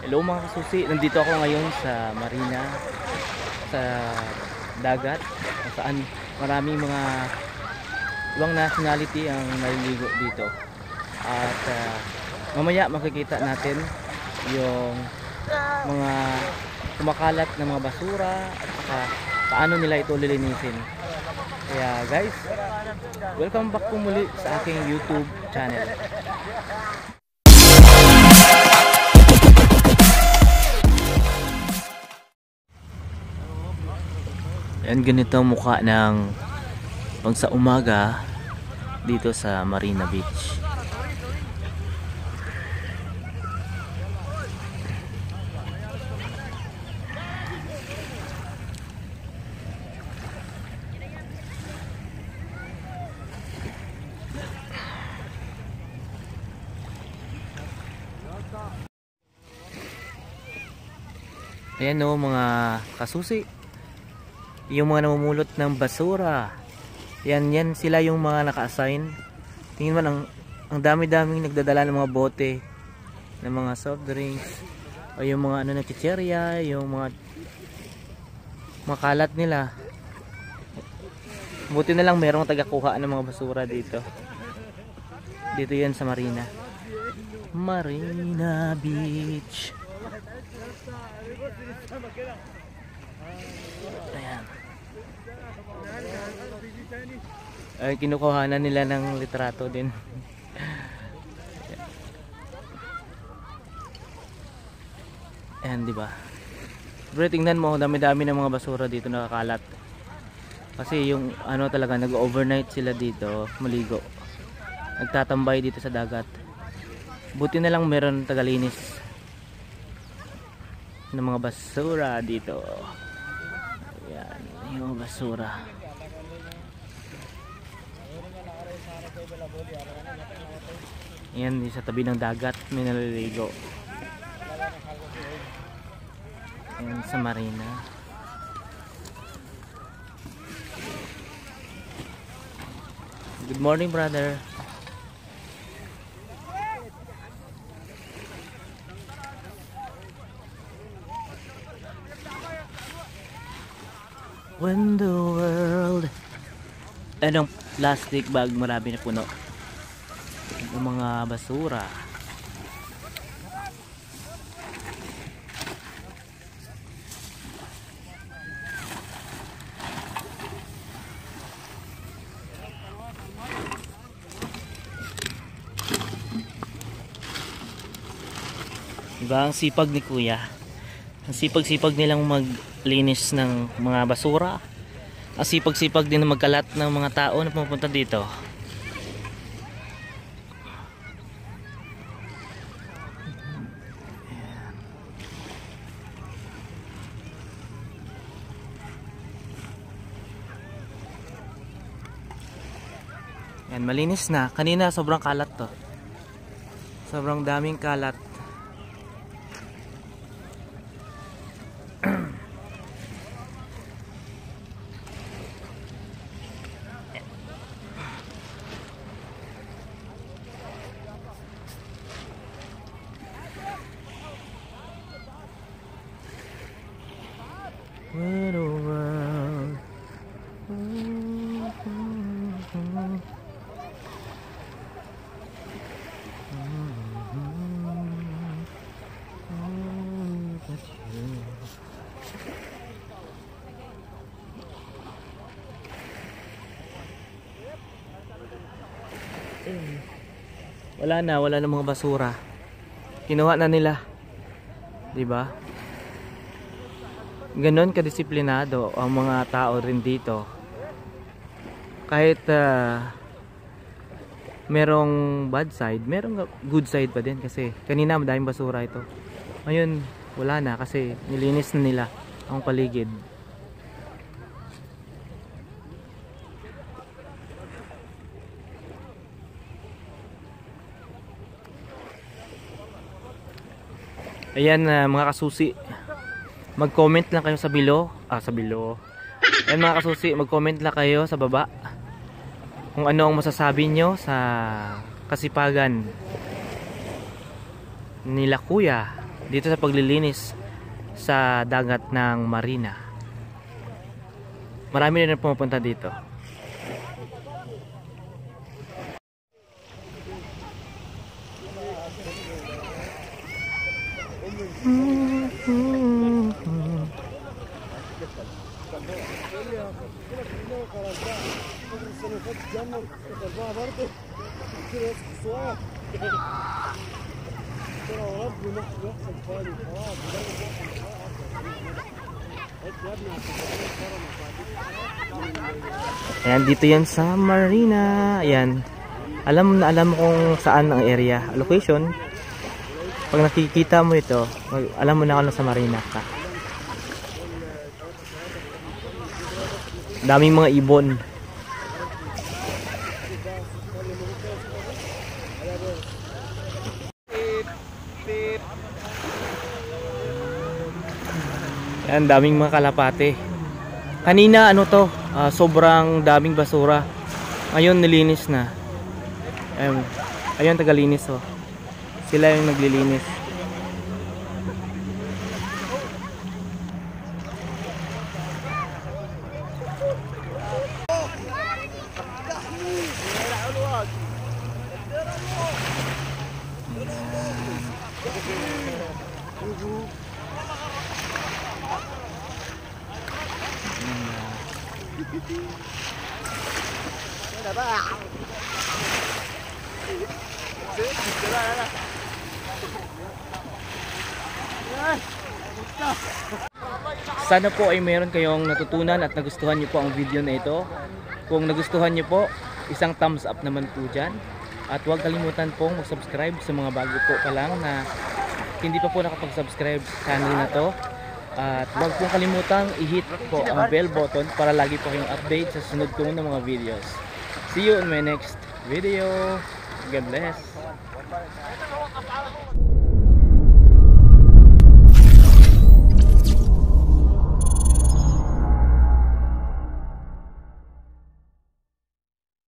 Hello mga kasusi, nandito ako ngayon sa marina, sa dagat, kung saan maraming mga ibang nationality ang naliligo dito. At mamaya makikita natin yung mga kumakalat na mga basura at saka paano nila ito lilinisin. Kaya guys, welcome back po muli sa aking YouTube channel. Yan, ganito ang mukha ng pag sa umaga dito sa Marina Beach. Ayan o mga kasusi, yung mga namumulot ng basura. Yan sila yung mga naka-assign. Tingin man ang dami-daming nagdadala ng mga bote ng mga soft drinks o yung mga ano na chicherya, yung mga kalat nila. Buti na lang merong tagakuha ng mga basura dito. Dito yan sa Marina Beach. Ayan. Ay, kinukuhanan nila ng litrato din. Ayan, di ba? Pero tingnan mo, dami-dami ng mga basura dito nakakalat. Kasi yung ano talaga, nag-overnight sila dito, maligo. Nagtatambay dito sa dagat. Buti na lang meron tagalinis ng mga basura dito. Ayan, yung basura. Ayan, sa tabi ng dagat may naliligo. Ayan, sa marina. Good morning, brother. When the world, anong plastic bag, marami na puno ng mga basura. Diba ang sipag ni kuya? Ang sipag-sipag nilang maglinis ng mga basura. Ang sipag-sipag din na magkalat ng mga tao na pumunta dito. Yan, malinis na. Kanina sobrang kalat to. Sobrang daming kalat. What a world. Wala na mga basura. Kinuha na nila. 'Di ba? Ganon kadisiplinado ang mga tao rin dito. Kahit merong bad side, merong good side pa din kasi kanina madaming basura ito. Ngayon wala na kasi nilinis na nila ang paligid. Ayan mga kasusi, mag-comment lang kayo sa below. Ayan mga kasusi, mag-comment lang kayo sa baba kung ano ang masasabi nyo sa kasipagan nila kuya dito sa paglilinis sa dagat ng Marina. Marami rin pumupunta dito. Ayan, dito yan sa Marina. Ayan. Alam kung saan ang area, location. Pag nakikita mo ito, alam mo na kung nasa Marina ka. Daming mga ibon. Ayan, daming mga kalapate. Kanina ano to, sobrang daming basura. Ngayon nilinis na. Ayun tagalinis oh. Sila yung naglilinis. Sana po ay meron kayong natutunan at nagustuhan nyo po ang video na ito. Kung nagustuhan nyo po, isang thumbs up naman po dyan. At huwag kalimutan pong mag-subscribe sa mga bago po pa lang na hindi pa po nakapag-subscribe sa channel na to. At huwag pong kalimutang i-hit po ang bell button para lagi po kayong update sa sunod kong ng mga videos. See you in my next video. God bless.